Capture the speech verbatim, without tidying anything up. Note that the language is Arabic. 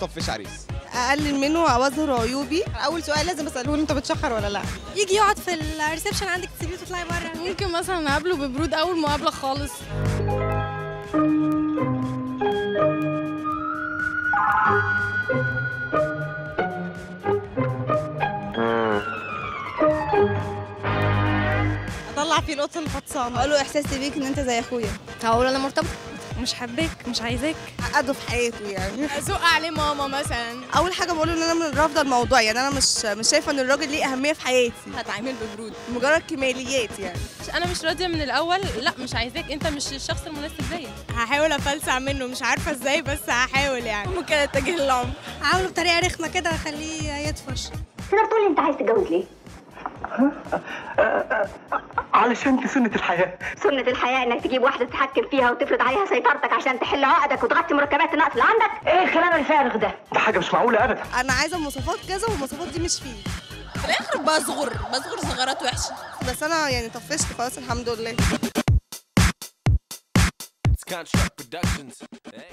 اطفش عريس؟ اقلل منه او اظهر عيوبي. اول سؤال لازم اساله له انت بتشخر ولا لا. يجي يقعد في الريسبشن عندك تسيبيه وتطلعي بره. ممكن مثلا اقابله ببرود اول مقابله خالص. اطلع فيه القطه الفطسانه. اقول له احساسي بيك ان انت زي اخويا. هقول انا مرتبطه، مش حباك، مش عايزاك. عقده في حياته يعني. ازق عليه ماما مثلا. اول حاجه بقوله ان انا من رافضه الموضوع، يعني انا مش مش شايفه ان الراجل ليه اهميه في حياتي. هتعامل ببرود، مجرد كماليات يعني. انا مش راضيه من الاول، لا مش عايزاك، انت مش الشخص المناسب ليا. هحاول افلسع منه، مش عارفه ازاي بس هحاول يعني. ممكن اتجه للعمر، عامله بطريقه رخمه كده اخليه يطفش. تقدر تقول لي انت عايز تتجوز ليه؟ علشان دي سنة الحياة. سنة الحياة انك تجيب واحدة تتحكم فيها وتفرض عليها سيطرتك عشان تحل عقدك وتغطي مركبات النقص اللي عندك؟ ايه الكلام الفارغ ده؟ ده حاجة مش معقولة أبدا. انا عايزه مواصفات كذا والمواصفات دي مش فيه. في الاخر بصغر بصغر صغرات وحشه. بس انا يعني طفشت خلاص الحمد لله. Construct Productions.